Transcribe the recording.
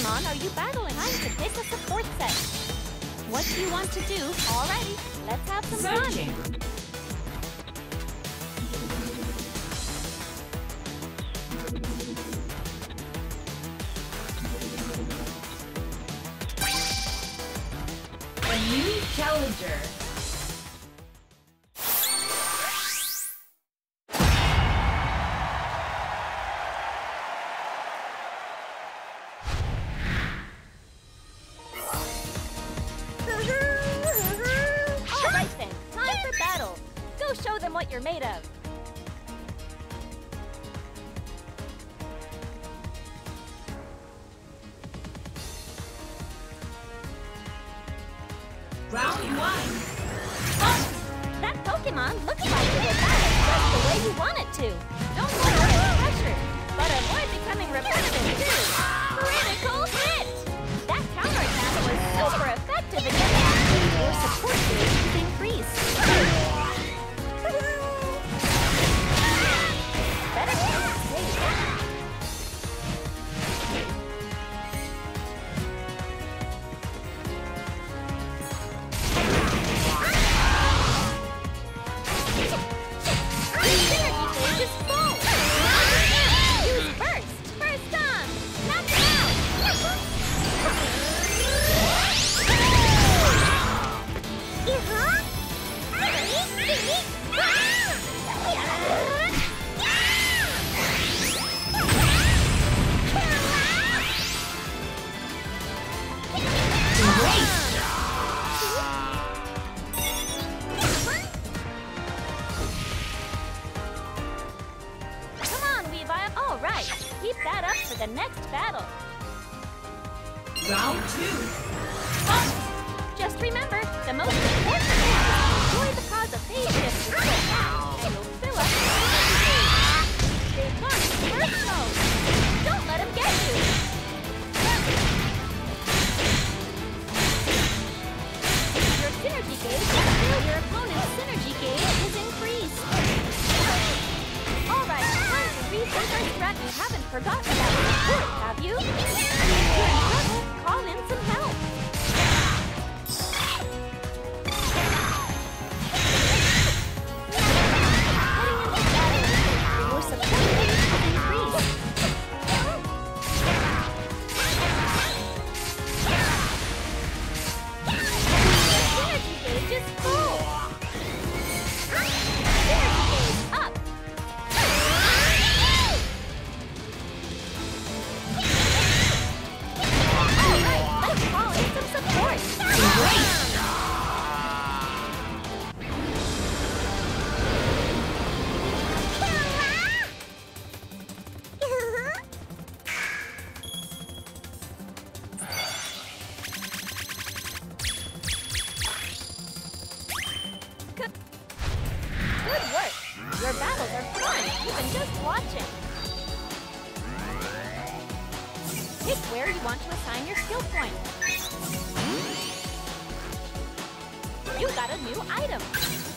Pokemon are you battling? Time to pick a support set. What do you want to do? Alrighty, let's have some fun. A new challenger. Alright then, time for battle. Go show them what you're made of. Round one. That Pokemon looks like it will battle just the way you want it to. Don't let it get pressure, but avoid becoming repetitive too. Critical hit! That counterattack was super effective against you. Your support gauge is increased. Better stay safe. All right, keep that up for the next battle. Round two. Just remember, the most important thing is to avoid the cause of phase shifts with your attack, and you'll fill up your energy gauge. They've launched burst mode. Don't let them get you. Your synergy gauge is filled. Your opponent's synergy gauge is increased. All right, time to rethink our strat. You haven't forgotten about support, have you? If you're in trouble, call in some help. Your support gauge is increased. Your synergy gauge is full. Synergy gauge up. Let's call in some support. Good work. Your battles are fun, even just watching. Pick where you want to assign your skill point. You got a new item.